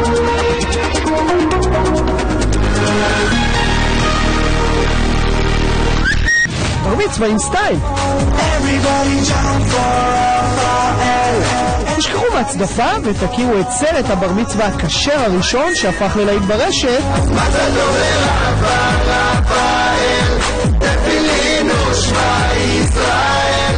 בר מצווה עם סטייל. תשכחו מהצדפה ותכירו את סרט הבר מצווה הכשר הראשון שהפך ללהיט ברשת. מזל טוב לרפאל, תפילין ושמע ישראל.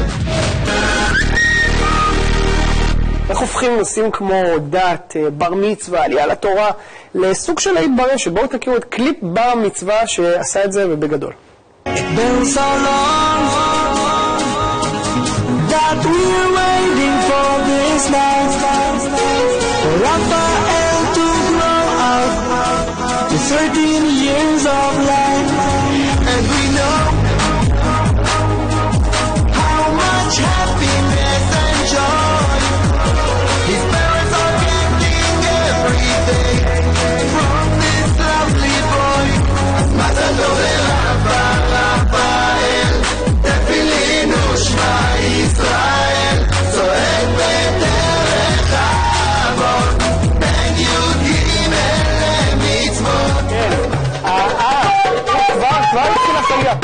איך הופכים נושאים כמו דת, בר מצווה, עלייה לתורה, לסוג של להיט ברשת? בואו תכירו את קליפ בר המצווה שעשה את זה ובגדול. It's been so long that we're waiting for this night for Raphael to grow up to 13 years of life, and we know how much happiness and joy his parents are getting every day from this lovely boy. Mazal tov לרפאל, תפילין ושמע ישראל, צועד בדרך האבות, בין י"ג למצוות. כבר התחיל החגיגה.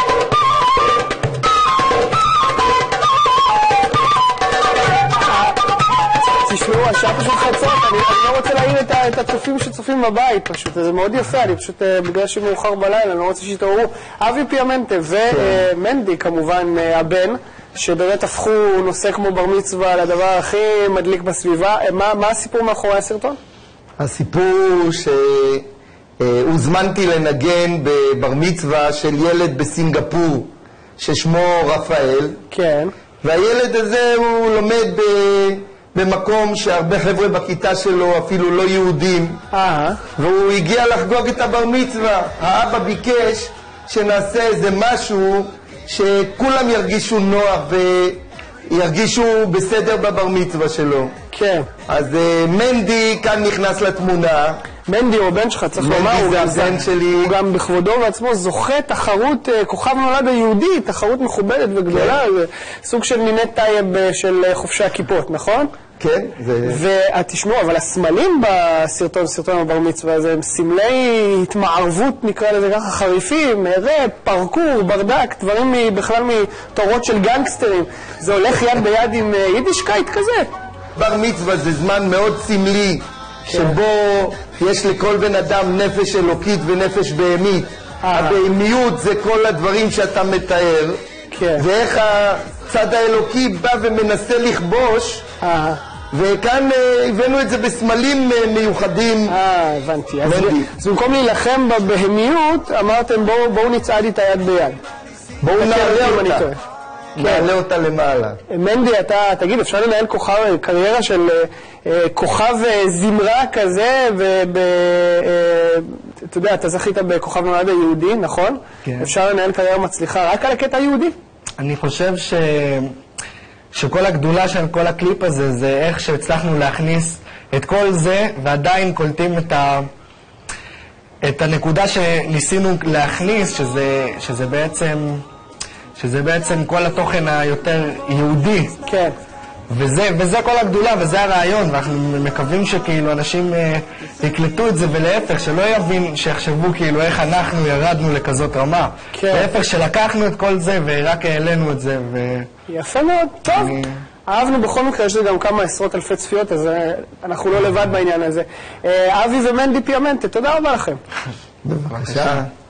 תשמעו, השעה פשוט חצות, אני לא רוצה להעיר את הצופים שצופים בבית פשוט, זה מאוד יפה, אני פשוט בגלל שמאוחר בלילה, אני לא רוצה שיתעוררו. אבי פיאמנטה ומנדי כמובן הבן, שבאמת הפכו נושא כמו בר מצווה לדבר הכי מדליק בסביבה. מה הסיפור מאחורי הסרטון? הסיפור שהוזמנתי לנגן בבר מצווה של ילד בסינגפור ששמו רפאל. כן. והילד הזה הוא לומד במקום שהרבה חבר'ה בכיתה שלו אפילו לא יהודים. והוא הגיע לחגוג את הבר מצווה. האבא ביקש שנעשה איזה משהו שכולם ירגישו נוח וירגישו בסדר בבר מצווה שלו. כן. אז מנדי כאן נכנס לתמונה. מנדי הוא הבן שלך, צריך לומר, הוא גם בכבודו ועצמו זוכה תחרות כוכב נולד היהודי, תחרות מכובדת וגדולה, זה סוג של מיני טייב של חופשי הכיפות, נכון? כן. ותשמעו, אבל הסמלים בסרטון הבר מצווה זה הם סמלי התמערבות, נקרא לזה ככה, חריפים, רפ, פרקור, ברדק, דברים בכלל מתורות של גנגסטרים. זה הולך יד ביד עם יידישקייט כזה. בר מצווה זה זמן מאוד סמלי, שבו יש לכל בן אדם נפש אלוקית ונפש בהמית. הבהמיות זה כל הדברים שאתה מתאר, ואיך הצד האלוקי בא ומנסה לכבוש, וכאן הבאנו את זה בסמלים מיוחדים. הבנתי. אז במקום להילחם בבהמיות, אמרתם בואו נצעד איתה יד ביד. בואו נעלה אותה למעלה. מנדי, אתה תגיד, אפשר לנהל קריירה של כוכב זמרה כזה, אתה יודע, אתה זכית בכוכב נולד היהודי, נכון? כן. אפשר לנהל קריירה מצליחה רק על הקטע היהודי? אני חושב שכל הגדולה של כל הקליפ הזה זה איך שהצלחנו להכניס את כל זה ועדיין קולטים את הנקודה שניסינו להכניס, שזה בעצם כל התוכן היותר יהודי. כן. וזה כל הגדולה, וזה הרעיון, ואנחנו מקווים שכאילו אנשים יקלטו את זה, ולהפך, שלא שיחשבו כאילו איך אנחנו ירדנו לכזאת רמה. כן. להפך, שלקחנו את כל זה ורק העלינו את זה. יפה מאוד, טוב. אהבנו בכל מקרה, יש לי גם כמה עשרות אלפי צפיות, אז אנחנו לא לבד בעניין הזה. אבי ומנדי פיאמנטה, תודה רבה לכם. בבקשה.